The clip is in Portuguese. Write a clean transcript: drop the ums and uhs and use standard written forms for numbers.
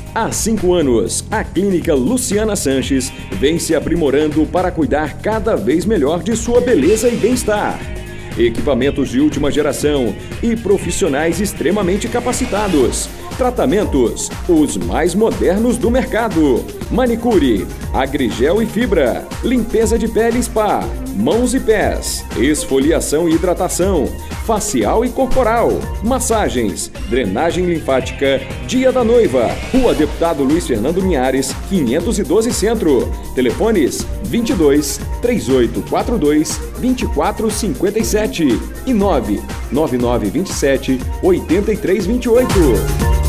Há 5 anos, a Clínica Luciana Sanches vem se aprimorando para cuidar cada vez melhor de sua beleza e bem-estar. Equipamentos de última geração e profissionais extremamente capacitados. Tratamentos, os mais modernos do mercado. Manicure, agrigel e fibra, limpeza de pele e spa, mãos e pés, esfoliação e hidratação, facial e corporal, massagens, drenagem linfática, Dia da Noiva, Rua Deputado Luiz Fernando Linhares, 512 Centro. Telefones 22 3842 2457 e 99927 8328.